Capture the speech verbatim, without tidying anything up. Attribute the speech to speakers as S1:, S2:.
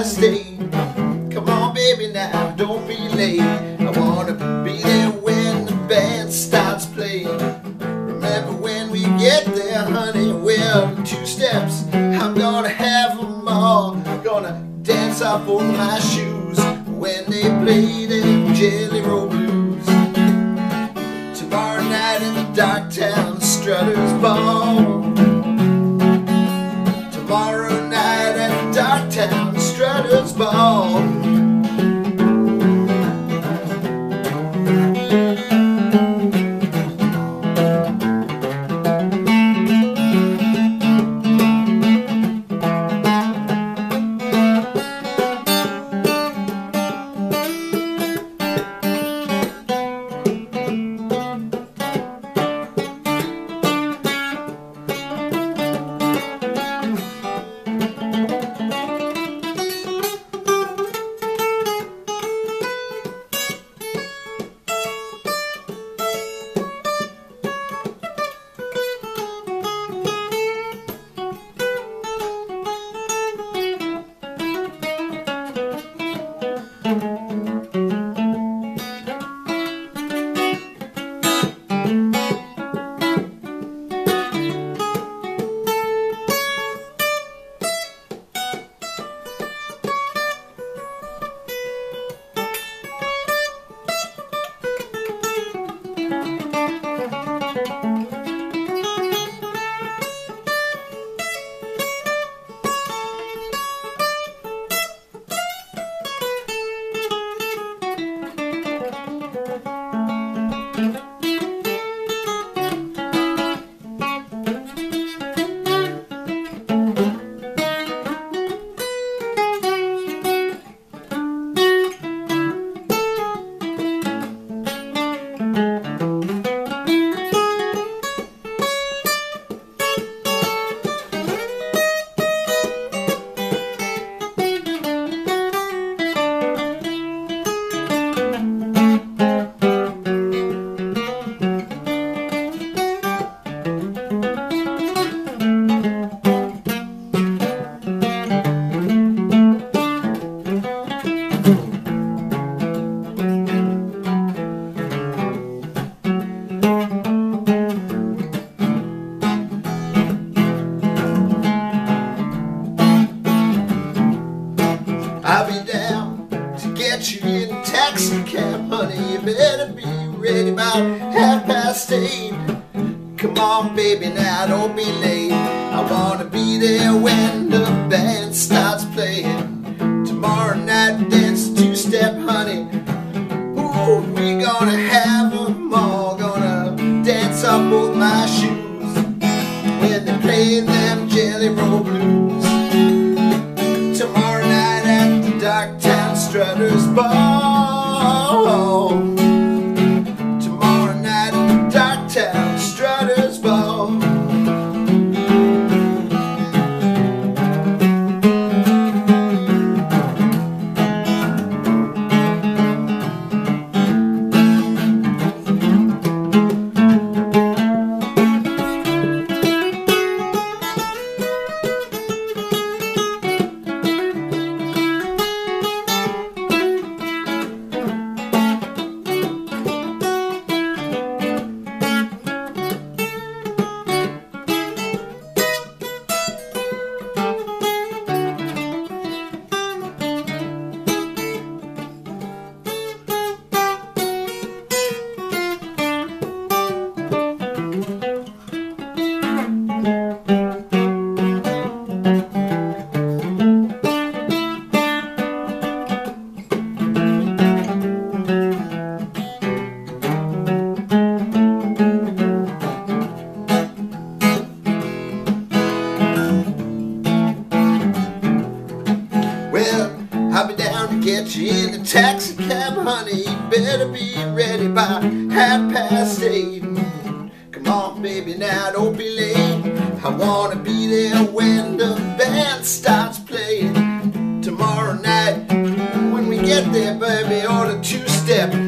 S1: past eight. Come on baby now, don't be late. I wanna be there when the band starts playing. Remember when we get there, honey, well, two steps, I'm gonna have them all. Gonna dance off over my shoes when they play them Jelly Roll Blues. Tomorrow night in the Darktown Strutters Ball. Tomorrow night at the Darktown Strutters Ball. I'll be down to get you in a taxi cab, honey. You better be ready about half past eight. Come on, baby, now don't be late. I wanna be there when the band starts playing. Tomorrow night, dance two-step, honey. Ooh, we gonna have them all. Gonna dance off both my shoes when they play them Jelly Roll Blues. Tomorrow night at the Darktown Strutters Ball. Tomorrow night at the Darktown Strutters Ball. I'll be down to get you in a taxi cab, honey. You better be ready by half past eight. Come on, baby, now don't be late. I wanna be there when the band starts playing. Tomorrow night, when we get there, baby, on a two-step,